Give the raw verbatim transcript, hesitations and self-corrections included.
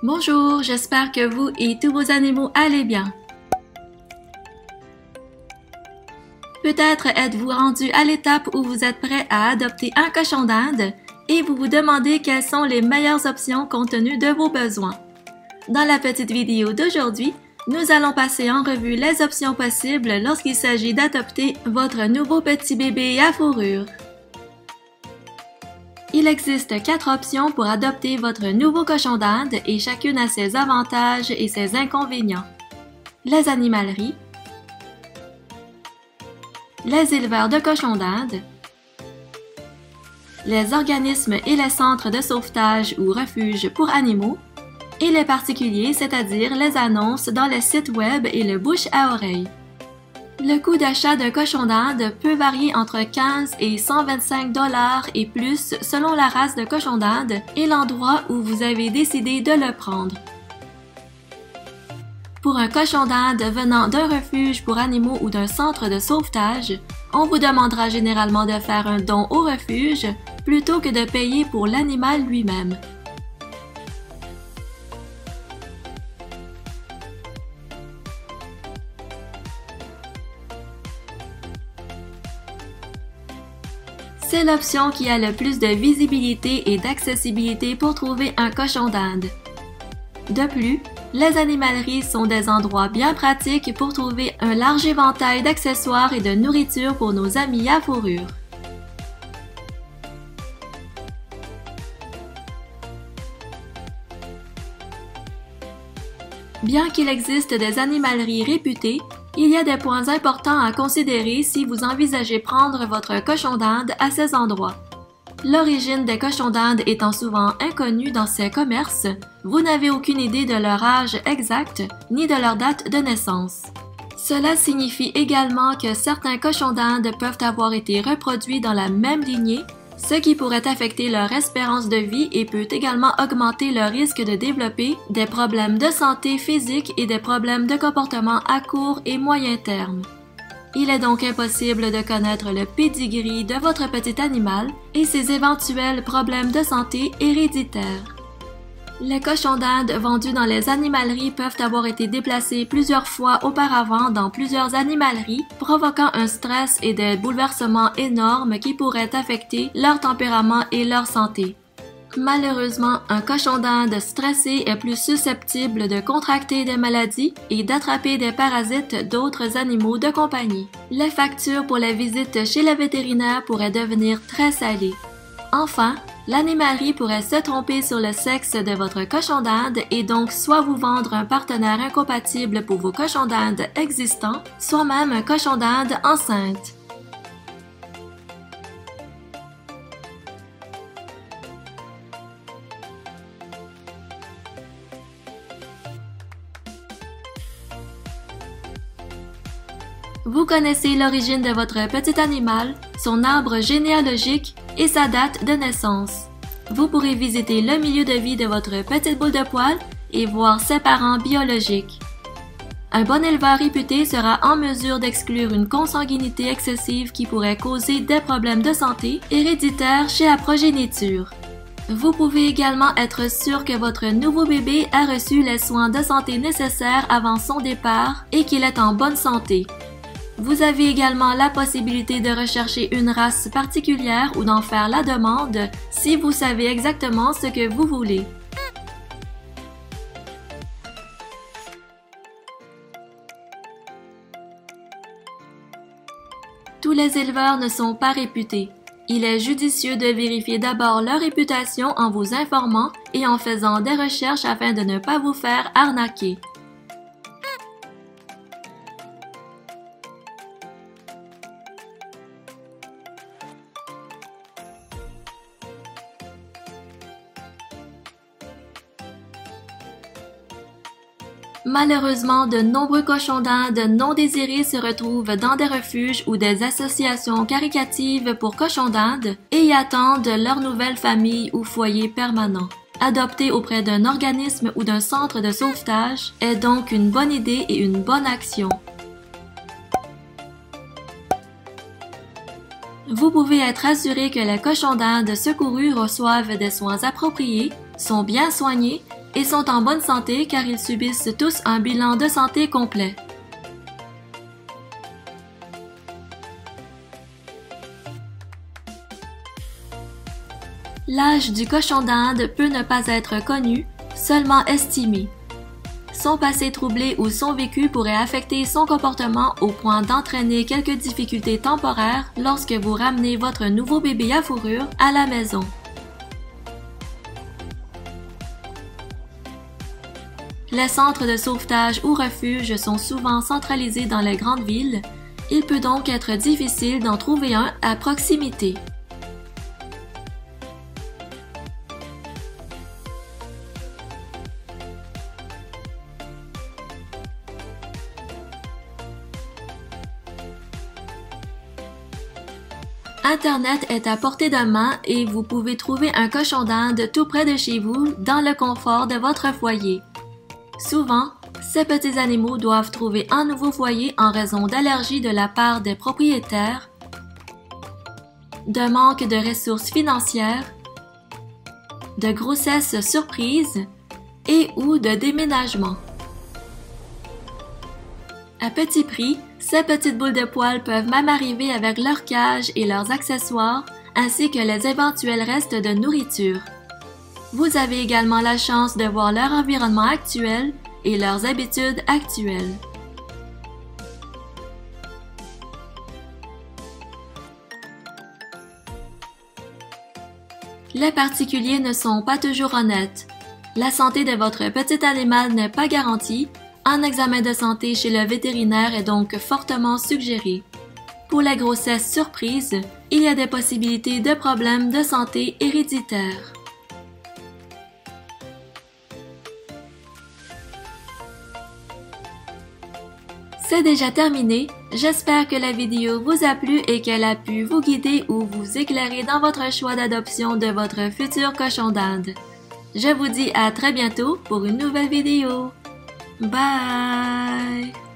Bonjour, j'espère que vous et tous vos animaux allez bien. Peut-être êtes-vous rendu à l'étape où vous êtes prêt à adopter un cochon d'Inde et vous vous demandez quelles sont les meilleures options compte tenu de vos besoins. Dans la petite vidéo d'aujourd'hui, nous allons passer en revue les options possibles lorsqu'il s'agit d'adopter votre nouveau petit bébé à fourrure. Il existe quatre options pour adopter votre nouveau cochon d'Inde et chacune a ses avantages et ses inconvénients. Les animaleries, les éleveurs de cochons d'Inde, les organismes et les centres de sauvetage ou refuges pour animaux, et les particuliers, c'est-à-dire les annonces dans les sites web et le bouche à oreille. Le coût d'achat d'un cochon d'Inde peut varier entre quinze et cent vingt-cinq dollars et plus selon la race de cochon d'Inde et l'endroit où vous avez décidé de le prendre. Pour un cochon d'Inde venant d'un refuge pour animaux ou d'un centre de sauvetage, on vous demandera généralement de faire un don au refuge plutôt que de payer pour l'animal lui-même. C'est l'option qui a le plus de visibilité et d'accessibilité pour trouver un cochon d'Inde. De plus, les animaleries sont des endroits bien pratiques pour trouver un large éventail d'accessoires et de nourriture pour nos amis à fourrure. Bien qu'il existe des animaleries réputées, il y a des points importants à considérer si vous envisagez prendre votre cochon d'Inde à ces endroits. L'origine des cochons d'Inde étant souvent inconnue dans ces commerces, vous n'avez aucune idée de leur âge exact ni de leur date de naissance. Cela signifie également que certains cochons d'Inde peuvent avoir été reproduits dans la même lignée, ce qui pourrait affecter leur espérance de vie et peut également augmenter le risque de développer des problèmes de santé physique et des problèmes de comportement à court et moyen terme. Il est donc impossible de connaître le pédigree de votre petit animal et ses éventuels problèmes de santé héréditaires. Les cochons d'Inde vendus dans les animaleries peuvent avoir été déplacés plusieurs fois auparavant dans plusieurs animaleries, provoquant un stress et des bouleversements énormes qui pourraient affecter leur tempérament et leur santé. Malheureusement, un cochon d'Inde stressé est plus susceptible de contracter des maladies et d'attraper des parasites d'autres animaux de compagnie. Les factures pour la visite chez le vétérinaire pourraient devenir très salées. Enfin, l'animalerie pourrait se tromper sur le sexe de votre cochon d'Inde et donc soit vous vendre un partenaire incompatible pour vos cochons d'Inde existants, soit même un cochon d'Inde enceinte. Vous connaissez l'origine de votre petit animal, son arbre généalogique et sa date de naissance. Vous pourrez visiter le milieu de vie de votre petite boule de poil et voir ses parents biologiques. Un bon éleveur réputé sera en mesure d'exclure une consanguinité excessive qui pourrait causer des problèmes de santé héréditaires chez la progéniture. Vous pouvez également être sûr que votre nouveau bébé a reçu les soins de santé nécessaires avant son départ et qu'il est en bonne santé. Vous avez également la possibilité de rechercher une race particulière ou d'en faire la demande si vous savez exactement ce que vous voulez. Tous les éleveurs ne sont pas réputés. Il est judicieux de vérifier d'abord leur réputation en vous informant et en faisant des recherches afin de ne pas vous faire arnaquer. Malheureusement, de nombreux cochons d'Inde non désirés se retrouvent dans des refuges ou des associations caricatives pour cochons d'Inde et y attendent leur nouvelle famille ou foyer permanent. Adopter auprès d'un organisme ou d'un centre de sauvetage est donc une bonne idée et une bonne action. Vous pouvez être assuré que les cochons d'Inde secourus reçoivent des soins appropriés, sont bien soignés et sont en bonne santé car ils subissent tous un bilan de santé complet. L'âge du cochon d'Inde peut ne pas être connu, seulement estimé. Son passé troublé ou son vécu pourrait affecter son comportement au point d'entraîner quelques difficultés temporaires lorsque vous ramenez votre nouveau bébé à fourrure à la maison. Les centres de sauvetage ou refuges sont souvent centralisés dans les grandes villes. Il peut donc être difficile d'en trouver un à proximité. Internet est à portée de main et vous pouvez trouver un cochon d'Inde tout près de chez vous dans le confort de votre foyer. Souvent, ces petits animaux doivent trouver un nouveau foyer en raison d'allergies de la part des propriétaires, de manque de ressources financières, de grossesse surprise et ou de déménagement. À petit prix, ces petites boules de poils peuvent même arriver avec leur cage et leurs accessoires, ainsi que les éventuels restes de nourriture. Vous avez également la chance de voir leur environnement actuel et leurs habitudes actuelles. Les particuliers ne sont pas toujours honnêtes. La santé de votre petit animal n'est pas garantie. Un examen de santé chez le vétérinaire est donc fortement suggéré. Pour la grossesse surprise, il y a des possibilités de problèmes de santé héréditaires. C'est déjà terminé, j'espère que la vidéo vous a plu et qu'elle a pu vous guider ou vous éclairer dans votre choix d'adoption de votre futur cochon d'Inde. Je vous dis à très bientôt pour une nouvelle vidéo. Bye!